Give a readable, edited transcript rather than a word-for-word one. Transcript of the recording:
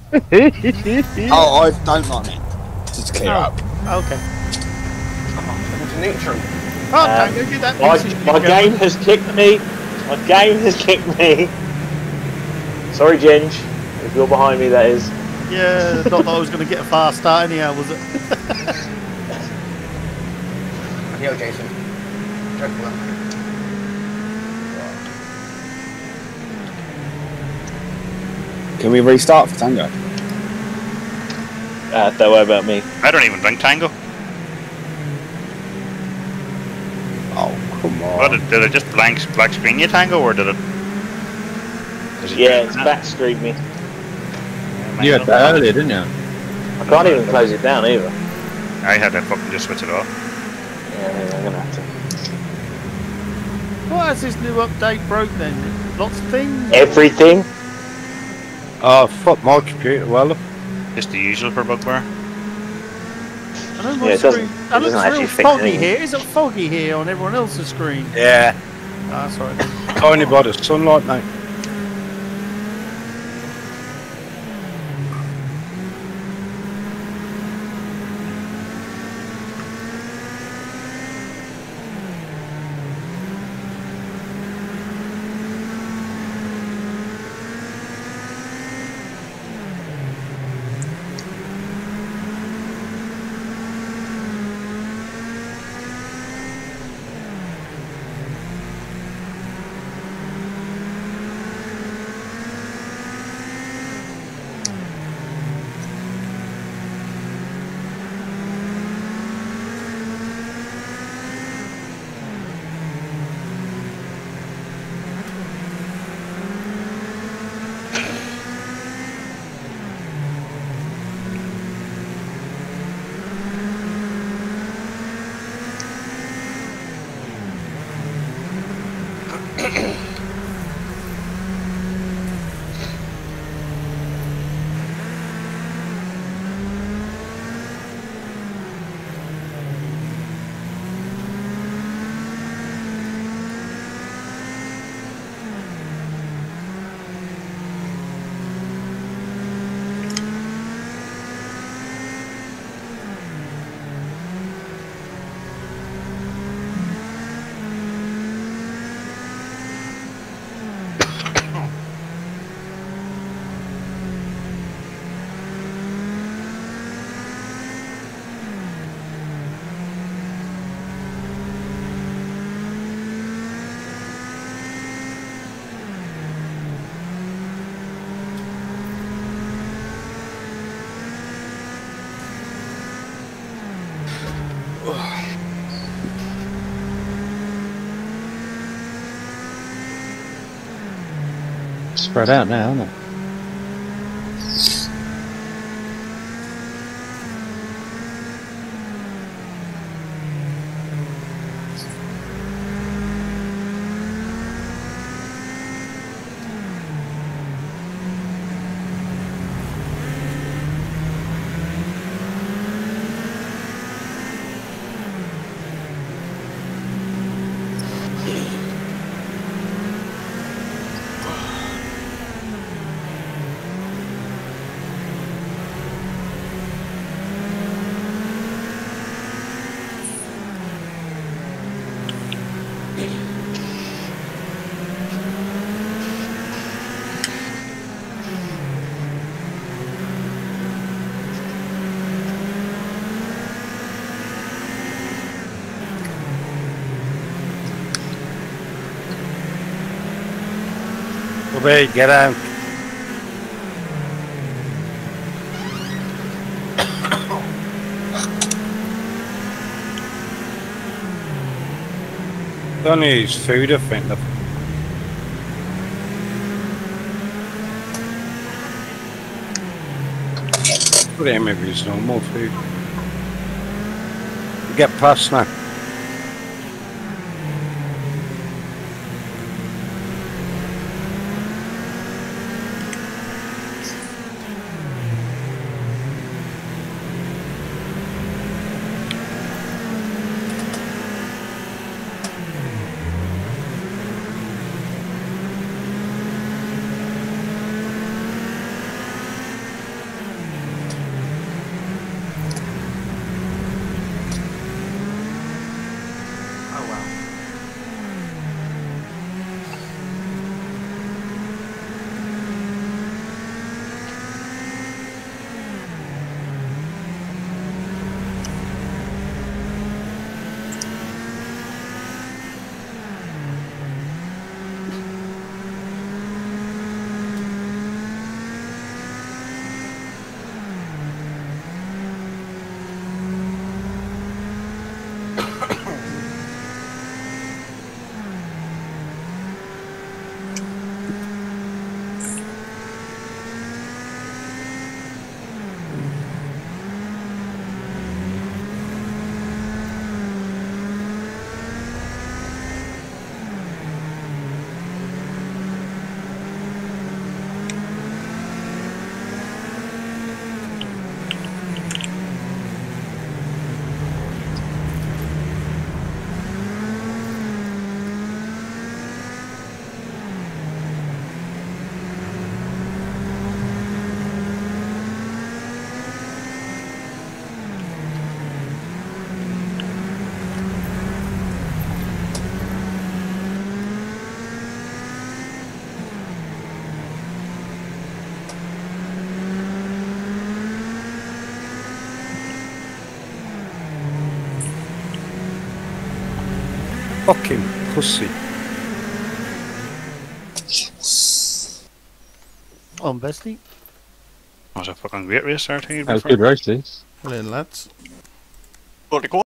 Oh, I don't like it. Just clear up. Okay. It's neutral. Oh, Tango, get that piece of shit My going. game has kicked me. My game has kicked me. Sorry, Ginge. If you're behind me, that is. Yeah, not that I was going to get a fast start anyhow, was it? Yo, Jason. Dreadful. Can we restart for Tango? Don't worry about me. I don't even drink Tango. Oh, come on. What, did it just black screen you Tango, or did it? Yeah, it's back screened me. You had that earlier, didn't you? I can't even close it down either. I had to fucking just switch it off. Yeah, I'm gonna have to. What has this new update broke then? Lots of things? Everything. Oh, fuck my computer, well. Just the usual for Bugbear. I know my Yeah, it screen. doesn't That looks actually real fix foggy anything. here. Is it foggy here on everyone else's screen? Yeah. Ah, that's right. Only by the sunlight, mate. Spread out now, isn't it? Wait, get out. Don't use food, I think. Put it in maybe it's normal food. Get past now. Fucking pussy. On bestie. That was a fucking great race there, too. That was good race, this. Hello, lads.